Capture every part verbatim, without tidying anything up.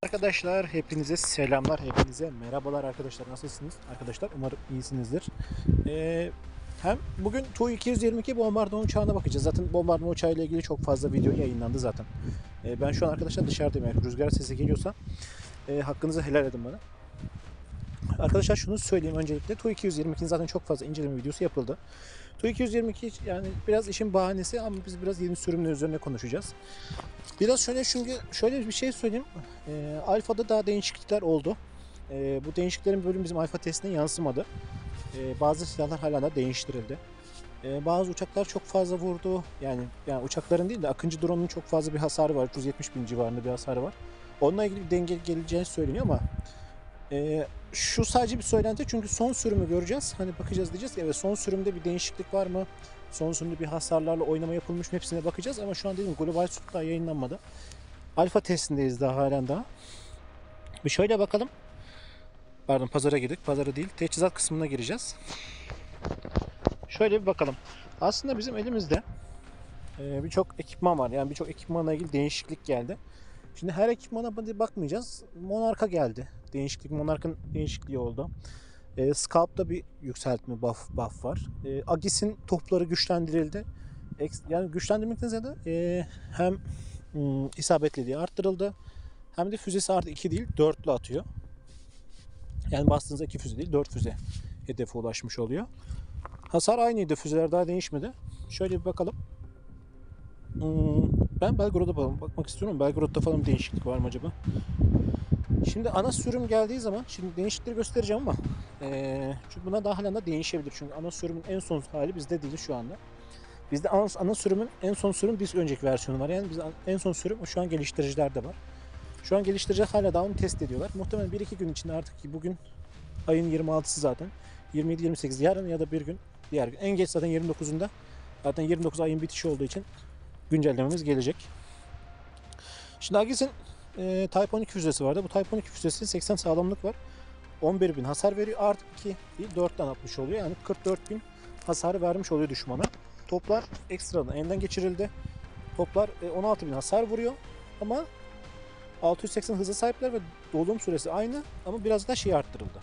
Arkadaşlar hepinize selamlar, hepinize merhabalar arkadaşlar. Nasılsınız arkadaşlar? Umarım iyisinizdir. Ee, hem bugün Tu iki yüz yirmi iki bombardıman uçağına bakacağız. Zaten bombardıman uçağı ile ilgili çok fazla video yayınlandı zaten. Ee, ben şu an arkadaşlar dışarıdayım. Yani rüzgar sesi geliyorsa e, hakkınızı helal edin bana. Arkadaşlar şunu söyleyeyim öncelikle. Tu iki yüz yirmi ikinin zaten çok fazla inceleme videosu yapıldı. Tu iki yüz yirmi iki yani biraz işin bahanesi ama biz biraz yeni sürümler üzerine konuşacağız. Biraz şöyle çünkü şöyle bir şey söyleyeyim. E, Alfa'da daha değişiklikler oldu. E, bu değişikliklerin bölüm bizim alfa testine yansımadı. E, bazı silahlar hala da değiştirildi. E, bazı uçaklar çok fazla vurdu. Yani yani uçakların değil de Akıncı drone'un çok fazla bir hasarı var. üç yüz yetmiş bin civarında bir hasarı var. Onunla ilgili bir denge geleceğini söyleniyor ama e, şu sadece bir söylenti çünkü son sürümü göreceğiz. Hani bakacağız diyeceğiz ki evet son sürümde bir değişiklik var mı? Son sürümde bir hasarlarla oynama yapılmış mı hepsine bakacağız ama şu an dediğim global süt daha yayınlanmadı. Alfa testindeyiz daha halen daha. Bir şöyle bakalım. Pardon pazara girdik. Pazara değil. Teçhizat kısmına gireceğiz. Şöyle bir bakalım. Aslında bizim elimizde e, birçok ekipman var. Yani birçok ekipmanla ilgili değişiklik geldi. Şimdi her ekipmana bakmayacağız. Monark'a geldi. Değişiklik. Monark'ın değişikliği oldu. E, Scalp'ta bir yükseltme buff, buff var. E, Agis'in topları güçlendirildi. Yani güçlendirmekten ziyade e, hem ım, isabetliliği arttırıldı. Hem de füzesi artık iki değil dörtlü atıyor. Yani bastığınızda iki füze değil dört füze hedefe ulaşmış oluyor. Hasar aynıydı. Füzeler daha değişmedi. Şöyle bir bakalım. Hmm, ben Belgorod'a bakmak istiyorum. Belgorod'da falan bir değişiklik var mı acaba? Şimdi ana sürüm geldiği zaman şimdi değişiklikleri göstereceğim ama ee, çünkü buna daha hala da değişebilir. Çünkü ana sürümün en son hali bizde değil şu anda. Bizde ana, ana sürümün en son sürüm bir önceki versiyonu var. Yani biz en son sürüm şu an geliştiricilerde var. Şu an geliştiriciler hala daha onu test ediyorlar. Muhtemelen bir iki gün içinde artık bugün ayın yirmi altısı zaten. yirmi yedi yirmi sekiz yarın ya da bir gün diğer gün. En geç zaten yirmi dokuzunda. Zaten yirmi dokuz ayın bitişi olduğu için güncellememiz gelecek. Şimdi Agis'in e, Type on iki füzesi vardı. Bu Type on iki füzesi seksen sağlamlık var. on bir bin hasar veriyor. Artık iki değil dörtten atmış oluyor. Yani kırk dört bin hasarı vermiş oluyor düşmana. Toplar ekstradan elden geçirildi. Toplar on altı bin hasar vuruyor. Ama altı yüz seksen hıza sahipler ve dolum süresi aynı ama biraz da şey arttırıldı.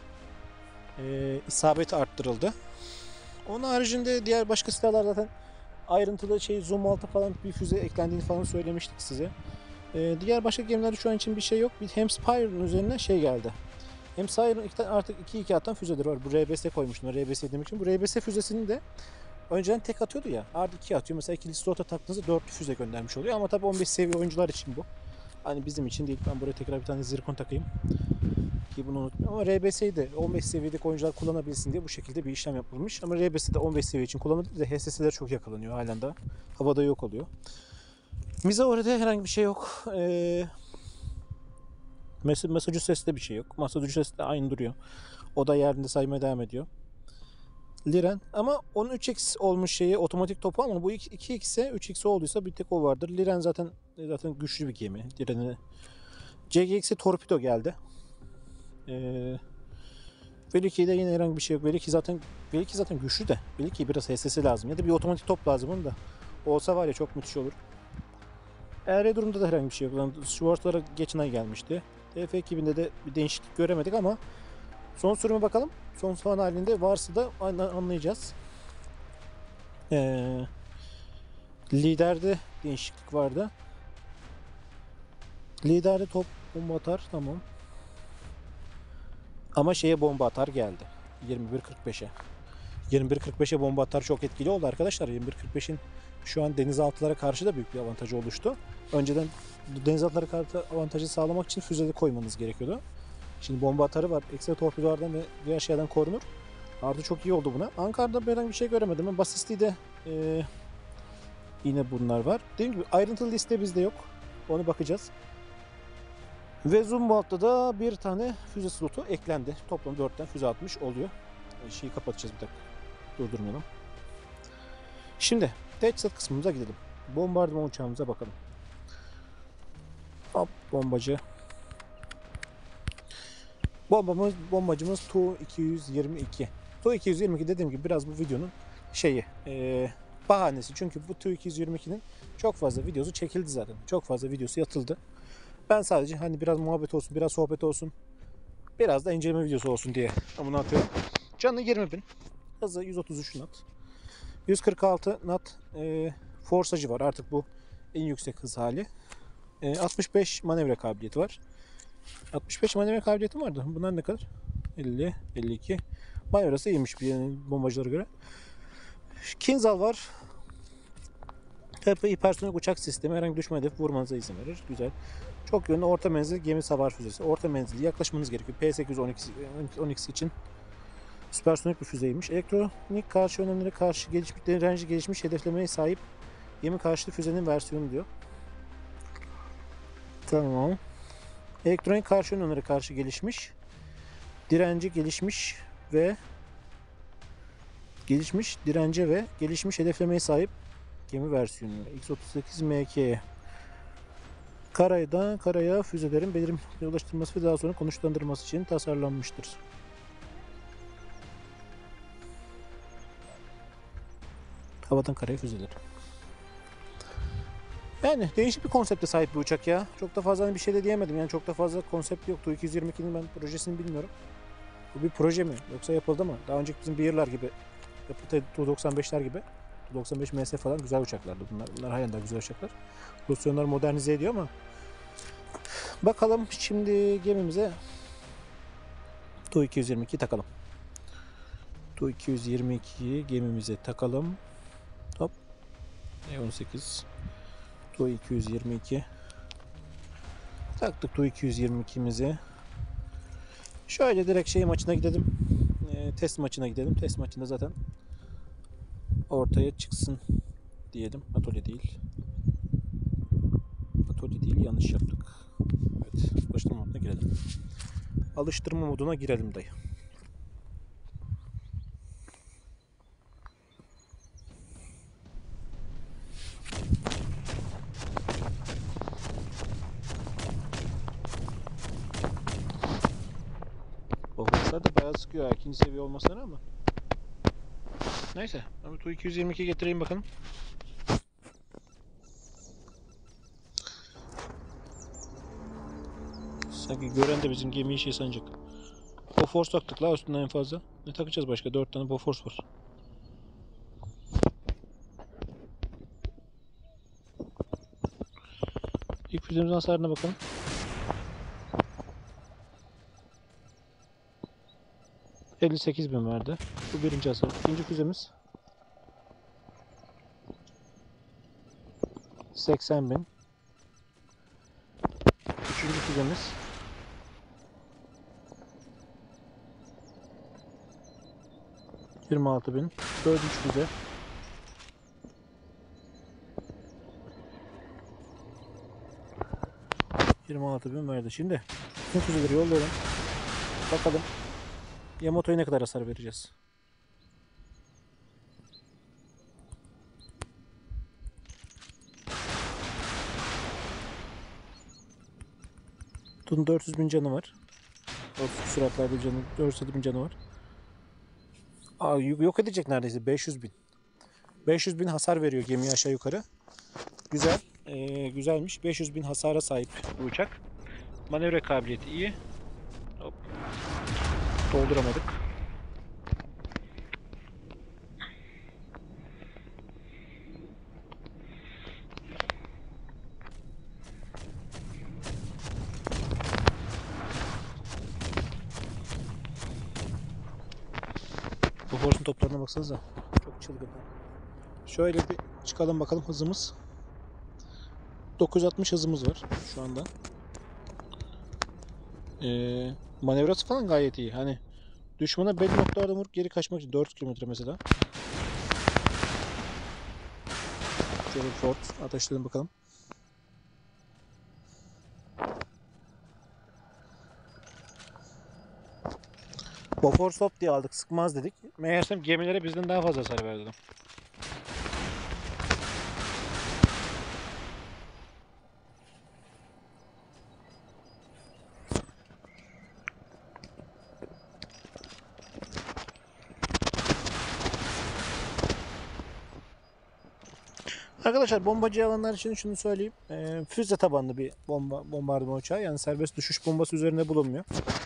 Ee, isabeti arttırıldı. Onun haricinde diğer başka silahlar zaten ayrıntılı şey zoom altı falan bir füze eklendiğini falan söylemiştik size. Ee, diğer başka gemilerde şu an için bir şey yok. Bir Hemspire'ın üzerine şey geldi. Hemspire'ın artık iki iki atan füzeleri var. Bu R B S koymuştum. R B S demek için. Bu R B S füzesini de önceden tek atıyordu ya. Artık iki atıyor. Mesela ikili slota taktığınızda dörtlü füze göndermiş oluyor. Ama tabii on beş seviye oyuncular için bu. Hani bizim için değil. Ben buraya tekrar bir tane zirkon takayım. Ki bunu unutmayayım. Ama R B S'yi de on beş seviyedeki oyuncular kullanabilsin diye bu şekilde bir işlem yapılmış. Ama R B S'de on beş seviye için kullanılabilir de H S S'ler çok yakalanıyor halen daha. Havada yok oluyor. Mizaore'de herhangi bir şey yok. Ee, Massachusetts'te bir şey yok. Massachusetts'te aynı duruyor. O da yerinde saymaya devam ediyor. Liren ama onun üç x olmuş şeyi otomatik topu ama bu iki x'e üç x olduysa bir tek o vardır. Liren zaten zaten güçlü bir gemi. Liren'e C G X'e torpido geldi. Ee, Veliki'de yine herhangi bir şey yok. Veliki zaten Veliki zaten güçlü de. Veliki biraz H S S lazım ya da bir otomatik top lazım onun da. O olsa var ya çok müthiş olur. E R durumda da herhangi bir şey yok. Schwarz'lara geçen ay gelmişti. T F ekibinde de bir değişiklik göremedik ama son sürüme bakalım. Son son halinde varsa da anlayacağız. Ee, liderde değişiklik vardı. Liderde top bomba atar tamam. Ama şeye bomba atar geldi. yirmi bir kırk beşe. yirmi bir kırk beşe bomba atar çok etkili oldu arkadaşlar. yirmi bir kırk beşin şu an denizaltılara karşı da büyük bir avantajı oluştu. Önceden denizaltılara karşı avantajı sağlamak için füzeleri koymanız gerekiyordu. Şimdi bomba atarı var. Ekstra torpidolardan ve diğer şeylerden korunur. Artı çok iyi oldu buna. Ankara'da herhangi bir şey göremedim. Ama Basisli'de e, yine bunlar var. Dediğim gibi ayrıntılı liste bizde yok. Onu bakacağız. Ve Zumwalt'ta da bir tane füze slotu eklendi. Toplam dörtten füze atmış oluyor. Şeyi kapatacağız bir dakika. Durdurmayalım. Şimdi teçhizat kısmımıza gidelim. Bombardıman uçağımıza bakalım. Hop bombacı. Bombamız, bombacımız Tu iki yüz yirmi iki. Tu iki yüz yirmi iki dediğim gibi biraz bu videonun şeyi ee, bahanesi. Çünkü bu Tu iki yüz yirmi ikinin çok fazla videosu çekildi zaten. Çok fazla videosu yatıldı. Ben sadece hani biraz muhabbet olsun, biraz sohbet olsun, biraz da inceleme videosu olsun diye bunu atıyorum. Canı yirmi bin. Hızı yüz otuz üç knot. yüz kırk altı knot e, forsajı var. Artık bu en yüksek hız hali. E, altmış beş manevra kabiliyeti var. altmış beş manevra kabiliyeti vardı. Bunlar ne kadar? elli, elli iki. Manevrası iyiymiş bir yani bombacılara göre. Kinzhal var. Tabii hipersonik uçak sistemi herhangi bir düşman hedef vurmanıza izin verir. Güzel. Çok yönlü orta menzil gemi savar füzesi. Orta menzilli yaklaşmanız gerekiyor. P sekiz yüz on iki için süpersonik bir füzeymiş. Elektronik karşı önlemlere karşı gelişmiş, direnci gelişmiş hedeflemeye sahip gemi karşıtı füzenin versiyonu diyor. Tamam. Elektronik karşı önlemlere karşı gelişmiş, direnci gelişmiş ve gelişmiş dirence ve gelişmiş hedeflemeye sahip gemi versiyonu. X otuz sekiz M K. Karayda karaya füzelerin belirli ulaştırılması ve daha sonra konuşlandırılması için tasarlanmıştır. Havadan karaya füzeler. Yani değişik bir konsepte sahip bir uçak ya. Çok da fazla bir şey de diyemedim. Yani çok da fazla konsept yoktu. iki yüz yirmi ikinin ben projesini bilmiyorum. Bu bir proje mi? Yoksa yapıldı mı? Daha önceki bizim Bear'lar gibi, Tu doksan beşler gibi. Tu doksan beş M S falan güzel uçaklardı bunlar. Bunlar halen daha güzel uçaklar. Rusya onları modernize ediyor ama bakalım şimdi gemimize Tu iki yüz yirmi iki takalım. Tu iki yüz yirmi ikiyi gemimize takalım. Hop. E on sekiz. Tu iki yüz yirmi iki. Taktık Tu iki yüz yirmi ikimizi. Şöyle direkt şey maçına gidelim. E, test maçına gidelim. Test maçında zaten ortaya çıksın diyelim. Atölye değil. Atölye değil, yanlış yaptık. Evet, alıştırma moduna girelim. Alıştırma moduna girelim dayı. Bofoslar da bayağı sıkıyor ikinci seviye olmasına rağmen. Neyse, ama Tu iki yüz yirmi iki getireyim bakalım. Sanki gören de bizim gemiyi şey sanacak. Bofors taktık la üstünden en fazla. Ne takacağız başka? dört tane Bofors var. İlk füzemizin hasarına bakalım. elli sekiz bin verdi. Bu birinci hasar. İkinci füzemiz seksen bin. Üçüncü füzemiz yirmi altı bin. Dördüncü füze yirmi altı bin verdi. Şimdi bütün füzeleri yollayalım. Bakalım Yamato'ya ne kadar hasar vereceğiz. Bunun dört yüz bin canı var. otuz süratlerde canı, dört yüz bin canı var. Aa, yok edecek neredeyse beş yüz bin. beş yüz bin hasar veriyor gemiye aşağı yukarı. Güzel. Ee, güzelmiş. beş yüz bin hasara sahip bu uçak. Manevra kabiliyeti iyi. Hop. Dolduramadık. Bu forsun toplarına baksanıza. Çok çılgın. Şöyle bir çıkalım bakalım hızımız. dokuz yüz altmış hızımız var şu anda. Ee, manevrası falan gayet iyi. Hani düşmana belli noktalarda vurup geri kaçmak için dört kilometre mesela. Şöyle bir fort ateşleyelim bakalım. Bofors Stop diye aldık, sıkmaz dedik. Meğersem gemilere bizden daha fazla hasar verdi. Arkadaşlar bombacı alanlar için şunu söyleyeyim. E, füze tabanlı bir bomba bombardıman uçağı. Yani serbest düşüş bombası üzerinde bulunmuyor.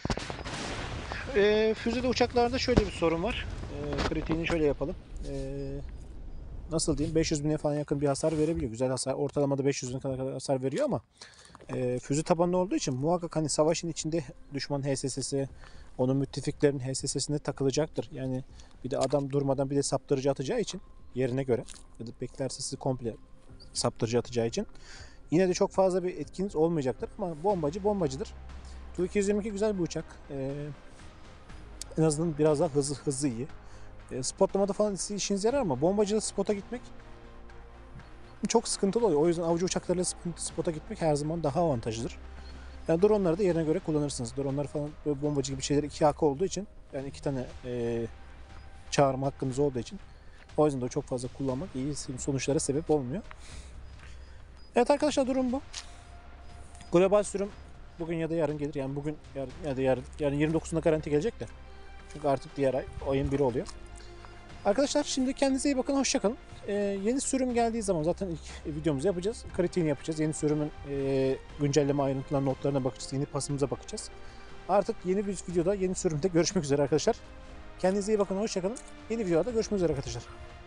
E, füzede uçaklarda şöyle bir sorun var. E, kritiğini şöyle yapalım. E, nasıl diyeyim? beş yüz bine falan yakın bir hasar verebiliyor. Güzel hasar. Ortalamada beş yüz bine kadar hasar veriyor ama e, füze tabanlı olduğu için muhakkak hani savaşın içinde düşman H S S'si, onun müttefiklerin H S S'sine takılacaktır. Yani bir de adam durmadan bir de saptırıcı atacağı için yerine göre ya da beklerse sizi komple saptırıcı atacağı için yine de çok fazla bir etkiniz olmayacaktır ama bombacı bombacıdır. Tu iki yüz yirmi iki güzel bir uçak. Ee, en azından biraz daha hızlı hızlı iyi. E, spotlamada falan işinize yarar ama bombacıyla spota gitmek çok sıkıntılı oluyor. O yüzden avcı uçaklarıyla spota gitmek her zaman daha avantajlıdır. Yani dronları da yerine göre kullanırsınız. Dronlar falan böyle bombacı gibi şeyler iki hakkı olduğu için yani iki tane e, çağırma hakkınız olduğu için o yüzden de çok fazla kullanmak iyi sonuçlara sebep olmuyor. Evet arkadaşlar durum bu. Global sürüm bugün ya da yarın gelir. Yani bugün yarın ya da yarın, yarın yirmi dokuzunda garanti gelecek de. Çünkü artık diğer ay ayın biri oluyor. Arkadaşlar şimdi kendinize iyi bakın. Hoşça kalın. Ee, yeni sürüm geldiği zaman zaten ilk videomuzu yapacağız. Kritiğini yapacağız. Yeni sürümün e, güncelleme ayrıntılarına, notlarına bakacağız. Yeni pasımıza bakacağız. Artık yeni bir videoda, yeni sürümde görüşmek üzere arkadaşlar. Kendinize iyi bakın. Hoşça kalın. Yeni videoda görüşmek üzere arkadaşlar.